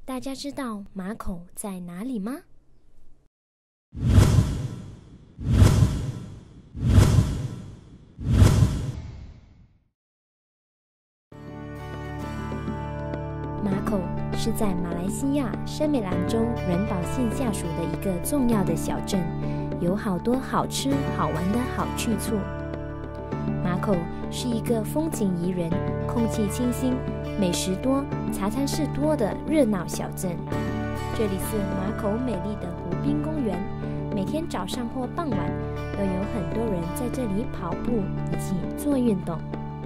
大家知道马口在哪里吗？马口是在马来西亚森美兰州仁宝县下属的一个重要的小镇，有好多好吃好玩的好去处。马口是一个风景宜人、空气清新、美食多、茶餐室多的热闹小镇。这里是马口美丽的湖滨公园，每天早上或傍晚都有很多人在这里跑步以及做运动。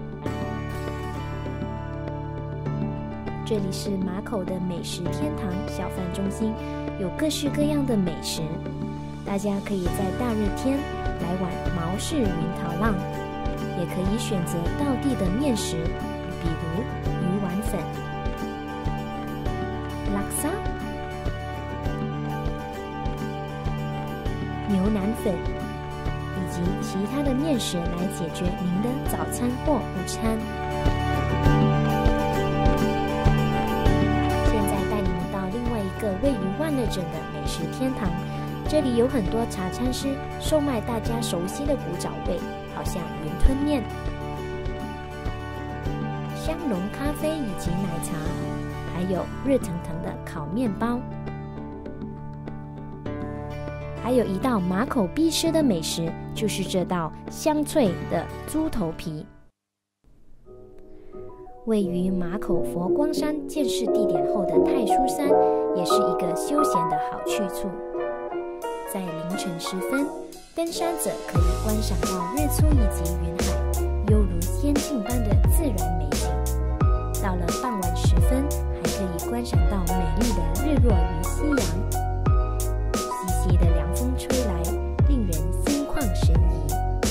这里是马口的美食天堂小贩中心，有各式各样的美食，大家可以在大热天来碗毛氏云桃浪，也可以选择道地的面食，比如鱼丸粉、拉萨、牛腩粉以及其他的面食来解决您的早餐或午餐。位于万乐镇的美食天堂，这里有很多茶餐室售卖大家熟悉的古早味，好像云吞面、香浓咖啡以及奶茶，还有热腾腾的烤面包。还有一道马口必吃的美食，就是这道香脆的猪头皮。位于马口佛光山建市地点后的太舒山，也是一个休闲的好去处。在凌晨时分，登山者可以观赏到日出以及云海，犹如仙境般的自然美景。到了傍晚时分，还可以观赏到美丽的日落与夕阳。习习的凉风吹来，令人心旷神怡。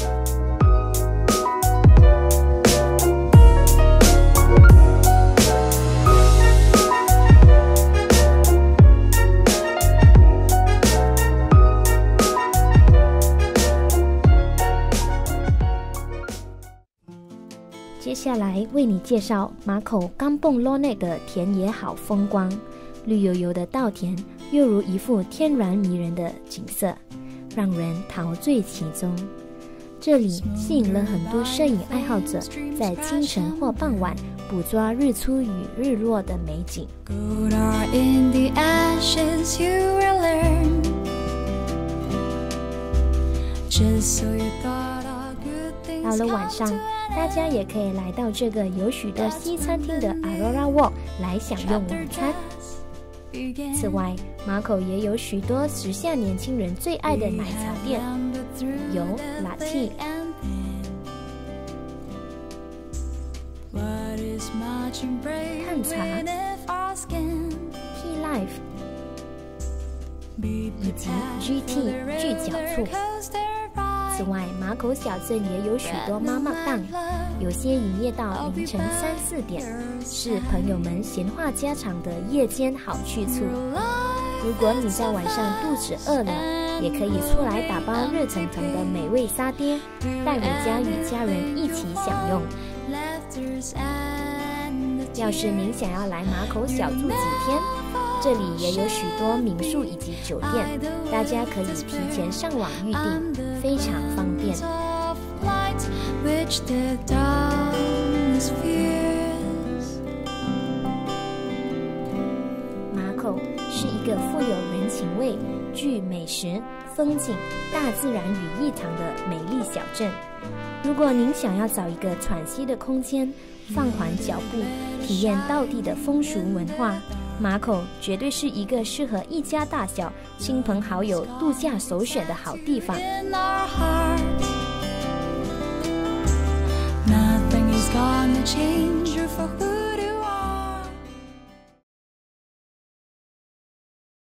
接下来为你介绍马口冈蹦罗内的田野好风光，绿油油的稻田又如一幅天然迷人的景色，让人陶醉其中。这里吸引了很多摄影爱好者在清晨或傍晚捕捉日出与日落的美景。到了晚上，大家也可以来到这个有许多西餐厅的 Aurora Walk 来享用晚餐。此外，马口也有许多时下年轻人最爱的奶茶店，有 Latte、探茶、Tea Life 以及 GT 聚角处。此外，马口小镇也有许多妈妈档，有些营业到凌晨3、4点，是朋友们闲话家常的夜间好去处。如果你在晚上肚子饿了，也可以出来打包热腾腾的美味沙爹，带回家与家人一起享用。要是您想要来马口小住几天，这里也有许多民宿以及酒店，大家可以提前上网预订，非常方便。马口是一个富有人情味、具美食、风景、大自然与异常的美丽小镇。如果您想要找一个喘息的空间，放缓脚步，体验道地的风俗文化，马口绝对是一个适合一家大小、亲朋好友度假首选的好地方。